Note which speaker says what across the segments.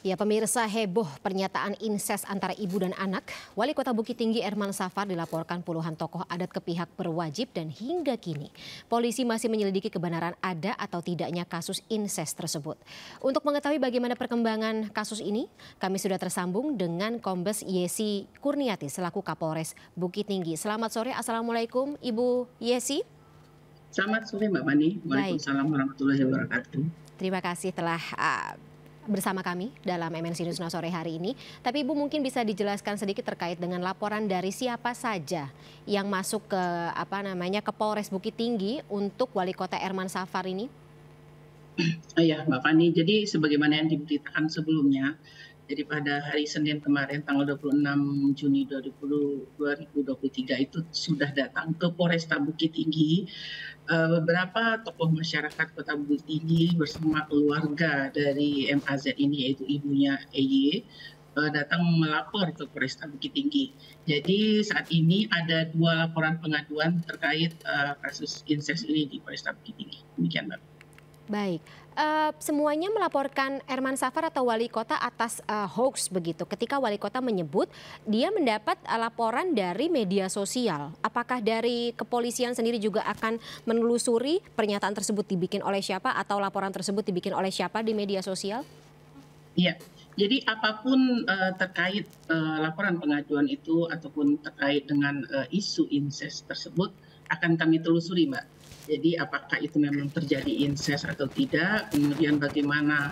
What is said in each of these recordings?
Speaker 1: Ya, pemirsa, heboh pernyataan inses antara ibu dan anak. Wali Kota Bukit Tinggi Herman Safar dilaporkan puluhan tokoh adat ke pihak berwajib dan hingga kini polisi masih menyelidiki kebenaran ada atau tidaknya kasus inses tersebut. Untuk mengetahui bagaimana perkembangan kasus ini, kami sudah tersambung dengan Kombes Yesi Kurniati selaku Kapolres Bukit Tinggi. Selamat sore, Assalamualaikum Ibu Yesi.
Speaker 2: Selamat sore Mbak Fani.
Speaker 1: Baik,
Speaker 2: Waalaikumsalam warahmatullahi wabarakatuh.
Speaker 1: terima kasih telah bersama kami dalam MNC News Now sore hari ini. Tapi Ibu mungkin bisa dijelaskan sedikit terkait dengan laporan dari siapa saja yang masuk ke ke Polres Bukit Tinggi untuk Wali Kota Herman Safar ini?
Speaker 2: Ya Mbak Fani, jadi sebagaimana yang diberitakan sebelumnya, jadi pada hari Senin kemarin tanggal 26 Juni 2023 itu sudah datang ke Polresta Bukit Tinggi beberapa tokoh masyarakat Kota Bukit Tinggi bersama keluarga dari MAZ ini, yaitu ibunya EY, datang melapor ke Polresta Bukit Tinggi. Jadi saat ini ada 2 laporan pengaduan terkait kasus inses ini di Polresta Bukit Tinggi. Demikian Mbak.
Speaker 1: Baik, semuanya melaporkan Herman Safar atau Wali Kota atas hoax begitu. Ketika Wali Kota menyebut dia mendapat laporan dari media sosial. Apakah dari kepolisian sendiri juga akan menelusuri pernyataan tersebut dibikin oleh siapa atau laporan tersebut dibikin oleh siapa di media sosial?
Speaker 2: Iya, jadi apapun terkait laporan pengaduan itu ataupun terkait dengan isu inses tersebut akan kami telusuri, Mbak. Jadi apakah itu memang terjadi inses atau tidak, kemudian bagaimana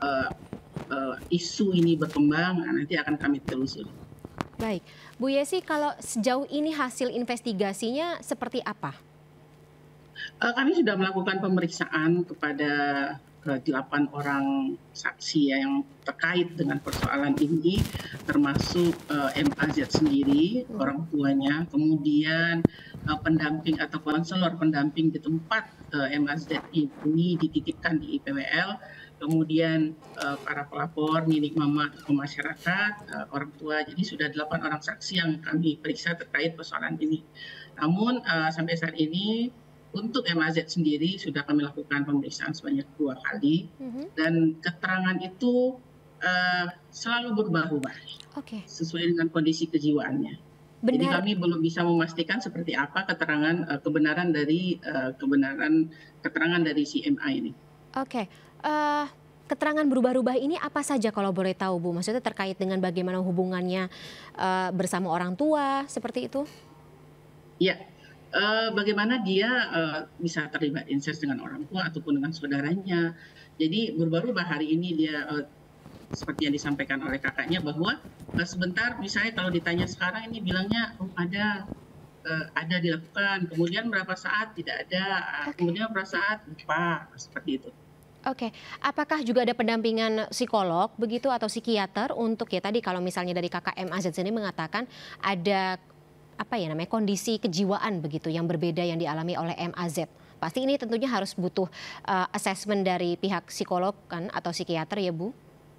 Speaker 2: isu ini berkembang, nanti akan kami telusuri.
Speaker 1: Baik, Bu Yesi, kalau sejauh ini hasil investigasinya seperti apa?
Speaker 2: Kami sudah melakukan pemeriksaan kepada 8 orang saksi yang terkait dengan persoalan ini, termasuk MAZ sendiri, orang tuanya, kemudian pendamping atau konselor pendamping di tempat MAZ ini dititipkan di IPWL, kemudian para pelapor, ninik mama, tokoh masyarakat, orang tua. Jadi sudah 8 orang saksi yang kami periksa terkait persoalan ini. Namun sampai saat ini untuk MAZ sendiri sudah kami lakukan pemeriksaan sebanyak 2 kali dan keterangan itu selalu berubah-ubah sesuai dengan kondisi kejiwaannya. Jadi kami belum bisa memastikan seperti apa kebenaran dari keterangan dari si MA ini.
Speaker 1: Keterangan berubah-ubah ini apa saja kalau boleh tahu, Bu? Maksudnya terkait dengan bagaimana hubungannya bersama orang tua seperti itu?
Speaker 2: Iya. Bagaimana dia bisa terlibat inses dengan orang tua ataupun dengan saudaranya. Jadi berubah-ubah. Hari ini dia seperti yang disampaikan oleh kakaknya bahwa sebentar misalnya kalau ditanya sekarang ini bilangnya ada dilakukan, kemudian berapa saat tidak ada, kemudian berapa saat lupa, seperti itu.
Speaker 1: Apakah juga ada pendampingan psikolog begitu atau psikiater untuk tadi kalau misalnya dari kakak MAZ sendiri mengatakan ada kondisi kejiwaan begitu yang berbeda yang dialami oleh MAZ. Pasti ini tentunya harus butuh assessment dari pihak psikolog kan atau psikiater ya, Bu?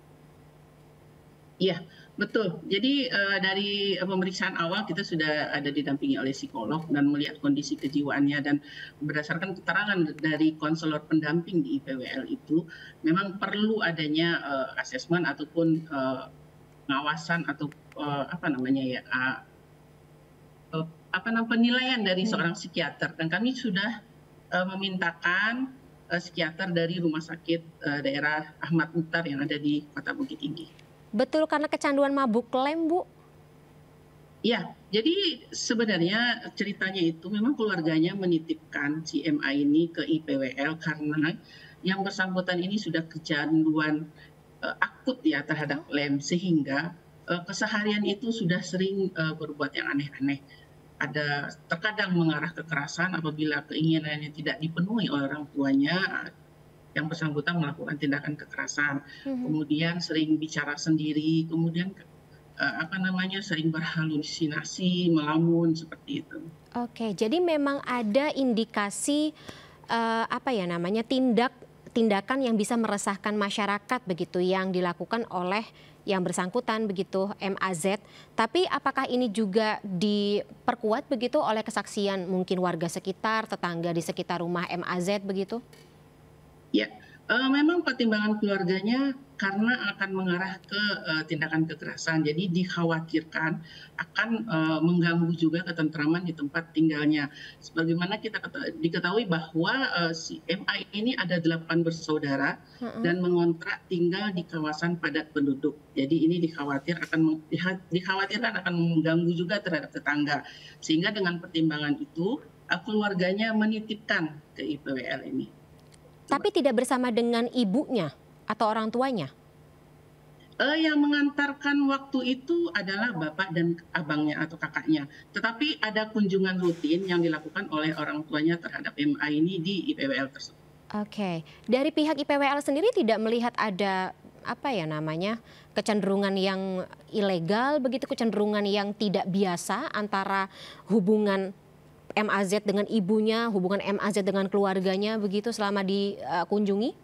Speaker 2: Iya, betul. Jadi dari pemeriksaan awal kita sudah ada didampingi oleh psikolog dan melihat kondisi kejiwaannya, dan berdasarkan keterangan dari konselor pendamping di IPWL itu memang perlu adanya asesmen ataupun pengawasan atau penilaian dari seorang psikiater, dan kami sudah memintakan psikiater dari Rumah Sakit Daerah Ahmad Mukhtar yang ada di Kota Bukit Tinggi.
Speaker 1: Betul karena kecanduan mabuk lem, Bu?
Speaker 2: Ya, jadi sebenarnya ceritanya itu memang keluarganya menitipkan si MA ini ke IPWL karena yang bersangkutan ini sudah kecanduan akut ya terhadap lem, sehingga keseharian itu sudah sering berbuat yang aneh-aneh. Ada terkadang mengarah kekerasan apabila keinginannya tidak dipenuhi oleh orang tuanya, yang bersangkutan melakukan tindakan kekerasan. Kemudian sering bicara sendiri, kemudian sering berhalusinasi, melamun, seperti itu.
Speaker 1: Jadi memang ada indikasi tindakan yang bisa meresahkan masyarakat begitu yang dilakukan oleh yang bersangkutan begitu MAZ. Tapi apakah ini juga diperkuat begitu oleh kesaksian mungkin warga sekitar, tetangga di sekitar rumah MAZ begitu?
Speaker 2: Ya, Memang pertimbangan keluarganya karena akan mengarah ke, tindakan kekerasan. Jadi dikhawatirkan akan, mengganggu juga ketentraman di tempat tinggalnya. Sebagaimana kita diketahui bahwa, si MA ini ada 8 bersaudara
Speaker 1: Mhm.
Speaker 2: dan mengontrak tinggal di kawasan padat penduduk. Jadi ini dikhawatirkan akan mengganggu juga terhadap tetangga. Sehingga dengan pertimbangan itu, keluarganya menitipkan ke IPWL ini. Itu,
Speaker 1: Tapi
Speaker 2: Mbak.
Speaker 1: tidak bersama dengan ibunya atau orang tuanya?
Speaker 2: Yang mengantarkan waktu itu adalah bapak dan abangnya atau kakaknya. Tetapi ada kunjungan rutin yang dilakukan oleh orang tuanya terhadap MA ini di IPWL tersebut.
Speaker 1: Oke, dari pihak IPWL sendiri tidak melihat ada apa ya namanya kecenderungan yang ilegal begitu, kecenderungan yang tidak biasa antara hubungan MAZ dengan ibunya, hubungan MAZ dengan keluarganya begitu selama dikunjungi?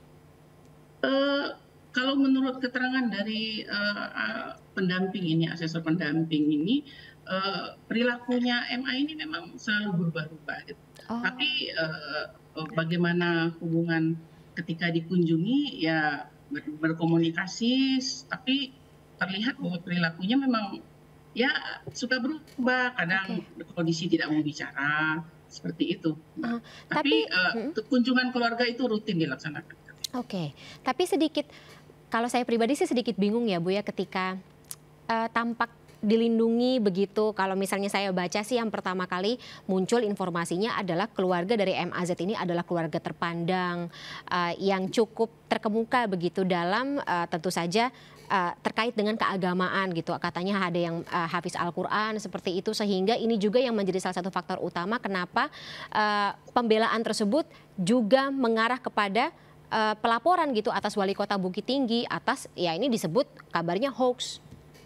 Speaker 2: Eee, Kalau menurut keterangan dari, pendamping ini, asesor pendamping ini, perilakunya MA ini memang selalu berubah-ubah gitu.
Speaker 1: Oh,
Speaker 2: Tapi, bagaimana hubungan ketika dikunjungi, ya berkomunikasi, tapi terlihat bahwa perilakunya memang ya suka berubah,
Speaker 1: oke.
Speaker 2: kadang kondisi tidak mau bicara, seperti itu, Mbak.
Speaker 1: Ah,
Speaker 2: Tapi,
Speaker 1: tapi mhm,
Speaker 2: kunjungan keluarga itu rutin dilaksanakan.
Speaker 1: oke. Tapi sedikit kalau saya pribadi sih sedikit bingung ya Bu ya ketika tampak dilindungi begitu, kalau misalnya saya baca sih yang pertama kali muncul informasinya adalah keluarga dari MAZ ini adalah keluarga terpandang, yang cukup terkemuka begitu dalam, tentu saja, terkait dengan keagamaan gitu. Katanya ada yang, hafiz Al-Qur'an seperti itu, sehingga ini juga yang menjadi salah satu faktor utama kenapa, pembelaan tersebut juga mengarah kepada, pelaporan gitu atas Wali Kota Bukit Tinggi atas ya ini disebut kabarnya hoax.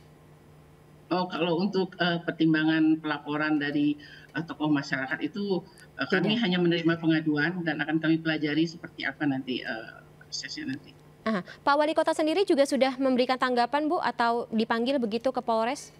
Speaker 2: Oh, kalau untuk, pertimbangan pelaporan dari, tokoh masyarakat itu, kami
Speaker 1: Beda.
Speaker 2: hanya menerima pengaduan dan akan kami pelajari seperti apa nanti, prosesnya nanti.
Speaker 1: Aha. Pak Wali Kota sendiri juga sudah memberikan tanggapan Bu atau dipanggil begitu ke Polres?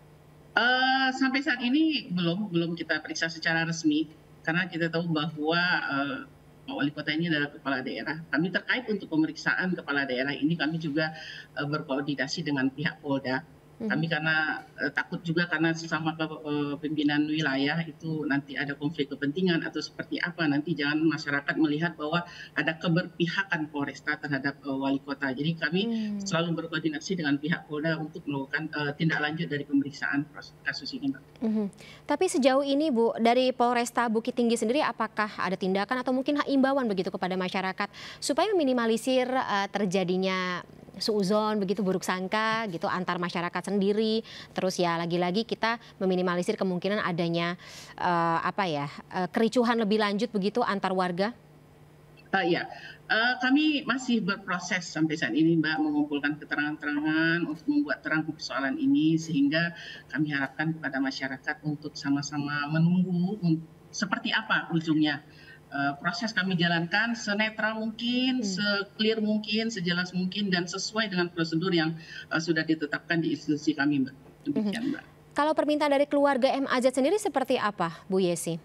Speaker 2: Sampai saat ini belum kita periksa secara resmi, karena kita tahu bahwa, Pak Wali Kota ini adalah kepala daerah. Kami terkait untuk pemeriksaan kepala daerah ini kami juga, berkoordinasi dengan pihak Polda.
Speaker 1: Mhm.
Speaker 2: Kami karena, takut juga karena sesama pimpinan wilayah itu nanti ada konflik kepentingan atau seperti apa, nanti jangan masyarakat melihat bahwa ada keberpihakan Polresta terhadap, wali kota. Jadi kami
Speaker 1: Mmm,
Speaker 2: selalu berkoordinasi dengan pihak Polda untuk melakukan, tindak lanjut dari pemeriksaan kasus ini, Mbak.
Speaker 1: mhm. Tapi sejauh ini Bu, dari Polresta Bukit Tinggi sendiri apakah ada tindakan atau mungkin imbauan begitu kepada masyarakat supaya meminimalisir, terjadinya suudzon begitu, buruk sangka gitu antar masyarakat sendiri, terus ya lagi-lagi kita meminimalisir kemungkinan adanya, apa ya, kericuhan lebih lanjut begitu antar warga?
Speaker 2: Iya, kami masih berproses sampai saat ini, Mbak, mengumpulkan keterangan-keterangan untuk membuat terang persoalan ini, sehingga kami harapkan kepada masyarakat untuk sama-sama menunggu seperti apa ujungnya. Proses kami jalankan senetral mungkin,
Speaker 1: Mmm,
Speaker 2: se-clear mungkin, sejelas mungkin, dan sesuai dengan prosedur yang, sudah ditetapkan di institusi kami, Mbak.
Speaker 1: mhm.
Speaker 2: Demikian, Mbak.
Speaker 1: Kalau permintaan dari keluarga MAZ sendiri seperti apa, Bu Yesi?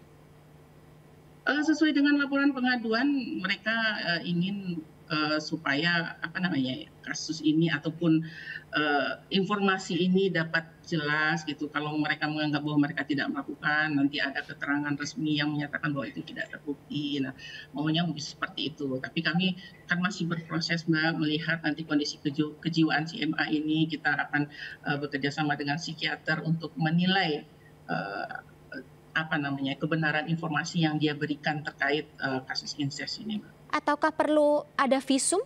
Speaker 2: Sesuai dengan laporan pengaduan mereka, ingin, supaya apa namanya ya, kasus ini ataupun, informasi ini dapat jelas gitu. Kalau mereka menganggap bahwa mereka tidak melakukan, nanti ada keterangan resmi yang menyatakan bahwa itu tidak terbukti. Nah, maunya seperti itu. Tapi kami kan masih berproses, Mbak, melihat nanti kondisi kejiwaan si MA ini. Kita akan, bekerja sama dengan psikiater untuk menilai, eee apa namanya, kebenaran informasi yang dia berikan terkait, kasus incest ini, Mbak.
Speaker 1: Ataukah perlu ada visum?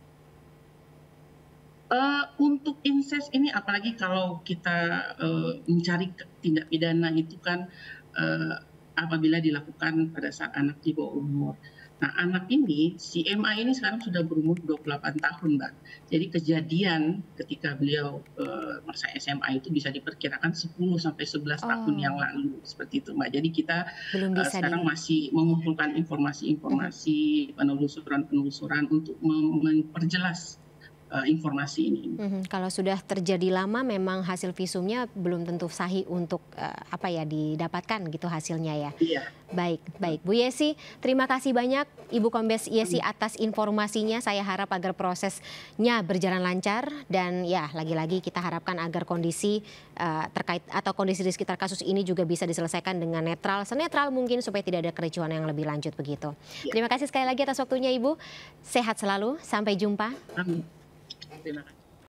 Speaker 2: Untuk incest ini apalagi kalau kita, mencari tindak pidana itu kan, eee, apabila dilakukan pada saat anak di bawah umur. Nah, anak ini, si MA ini sekarang sudah berumur 28 tahun, Mbak. Jadi kejadian ketika beliau, masa SMA itu bisa diperkirakan 10 sampai 11 tahun yang
Speaker 1: Oh,
Speaker 2: lalu, seperti itu, Mbak. Jadi kita,
Speaker 1: belum bisa di
Speaker 2: sekarang masih mengumpulkan
Speaker 1: mhm,
Speaker 2: informasi-informasi, penelusuran-penelusuran untuk memperjelas informasi ini.
Speaker 1: Kalau sudah terjadi lama memang hasil visumnya belum tentu sahih untuk didapatkan gitu hasilnya ya.
Speaker 2: Iya.
Speaker 1: Baik Bu Yesi, terima kasih banyak Ibu Kombes Yesi atas informasinya. Saya harap agar prosesnya berjalan lancar dan ya lagi-lagi kita harapkan agar kondisi terkait atau kondisi di sekitar kasus ini juga bisa diselesaikan dengan netral, senetral mungkin supaya tidak ada kericuhan yang lebih lanjut begitu. Terima kasih sekali lagi atas waktunya Ibu. Sehat selalu, sampai jumpa.
Speaker 2: Amin. Terima kasih.